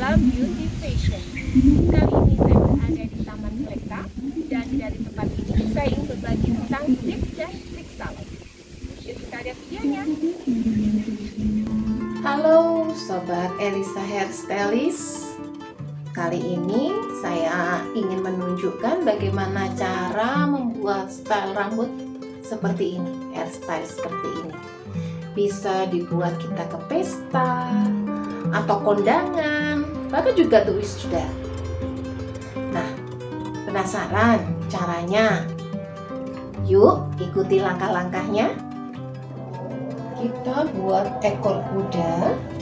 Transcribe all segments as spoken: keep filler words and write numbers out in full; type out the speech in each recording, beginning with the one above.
Selekta Beauty Fashion. Kali ini saya berada di Taman Selekta, dan dari tempat ini saya ingin berbagi tentang tips dan trik salon. Yuk kita lihat videonya. Halo Sobat Elisa Hairstylist. Kali ini saya ingin menunjukkan bagaimana cara membuat style rambut seperti ini, hairstyle seperti ini. Bisa dibuat kita ke pesta atau kondangan, bahkan juga untuk wisuda. Nah, penasaran caranya? Yuk ikuti langkah-langkahnya. Kita buat ekor kuda.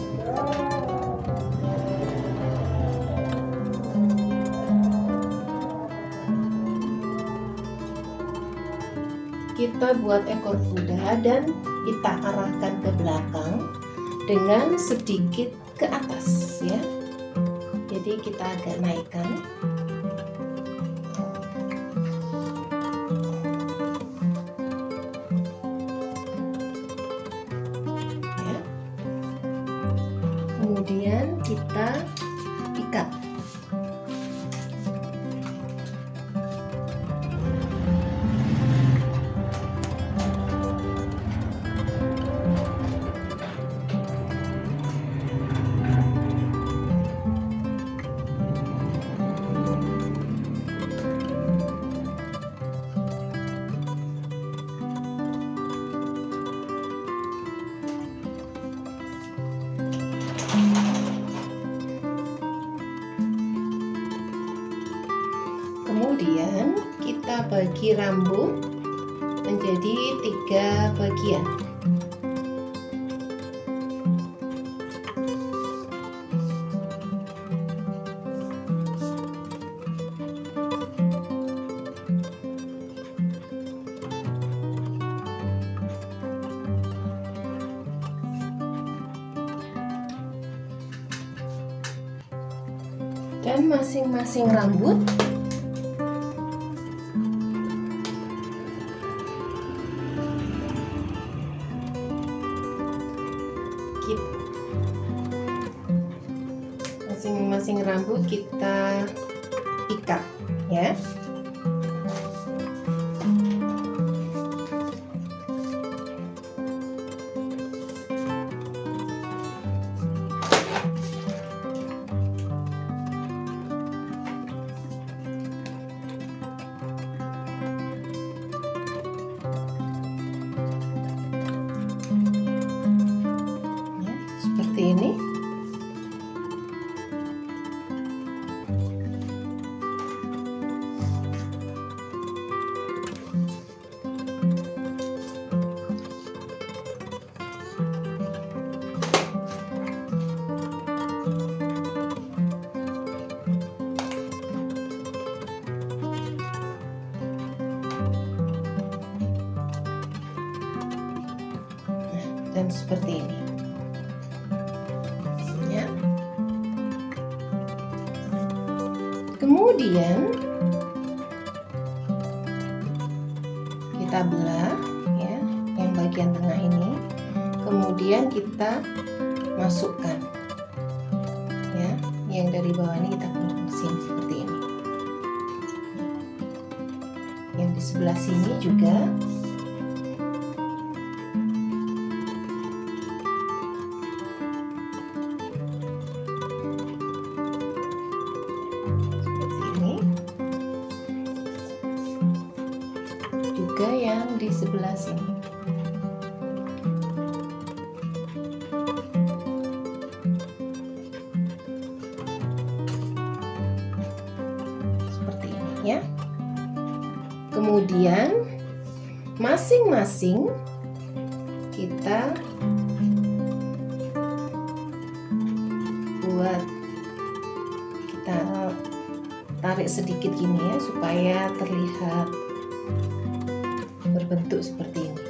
Kita buat ekor kuda dan kita arahkan ke belakang dengan sedikit ke atas ya. Jadi kita agak naikkan. Ya. Kemudian kita ikat. Kemudian kita bagi rambut menjadi tiga bagian. Dan masing-masing rambut masing-masing rambut kita ikat ya. Ya, seperti ini. Dan seperti ini ya. Kemudian kita belah ya, yang bagian tengah ini. Kemudian kita masukkan ya, yang dari bawah ini kita ke sini seperti ini. Yang di sebelah sini juga. Juga yang di sebelah sini. Seperti ini ya. Kemudian masing-masing kita buat, kita tarik sedikit gini ya, supaya terlihat berbentuk seperti ini.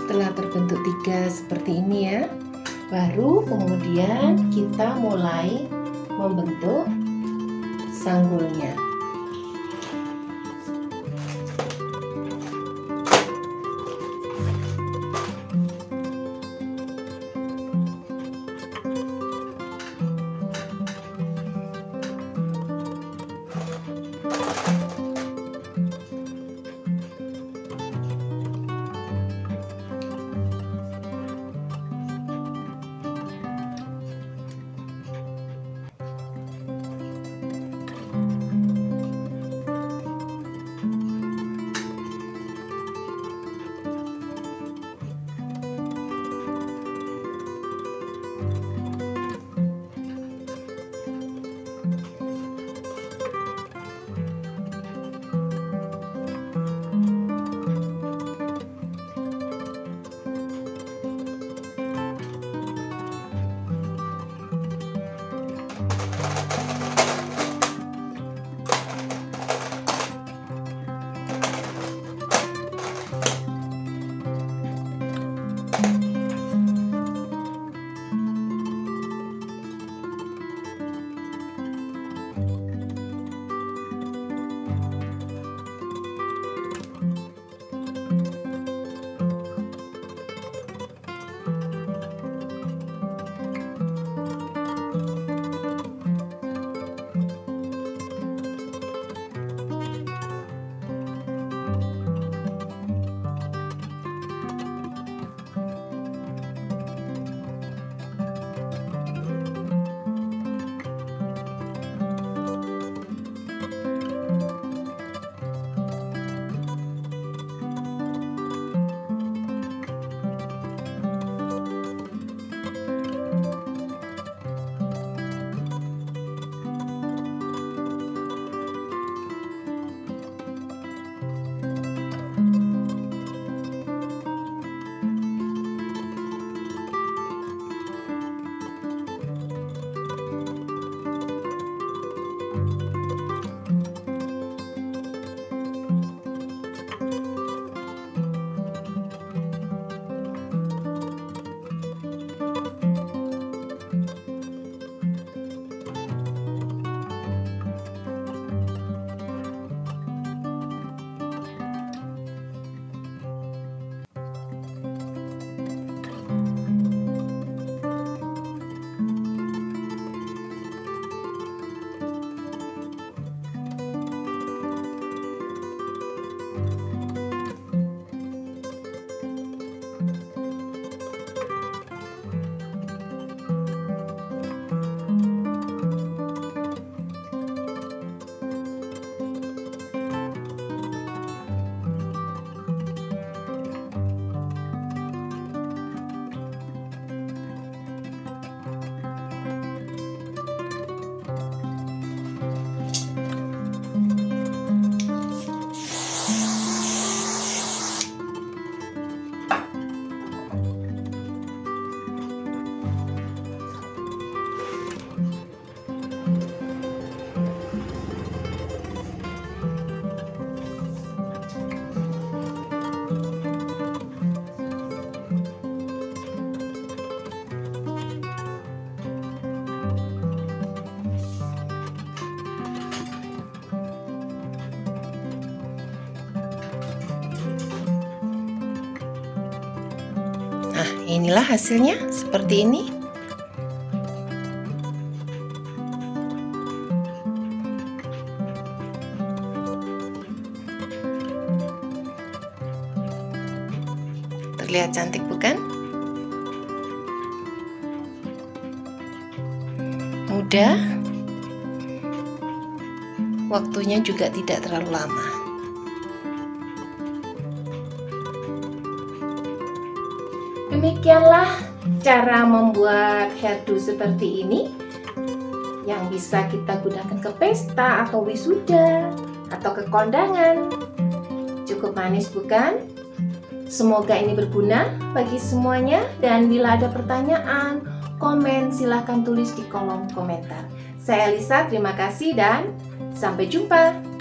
Setelah terbentuk tiga seperti ini ya, baru kemudian kita mulai membentuk sanggulnya. Nah, inilah hasilnya seperti ini. Terlihat cantik bukan? Mudah. Waktunya juga tidak terlalu lama. Demikianlah cara membuat hairdo seperti ini yang bisa kita gunakan ke pesta atau wisuda atau ke kondangan. Cukup manis bukan? Semoga ini berguna bagi semuanya, dan bila ada pertanyaan, komen, silahkan tulis di kolom komentar. Saya Elisa, terima kasih dan sampai jumpa.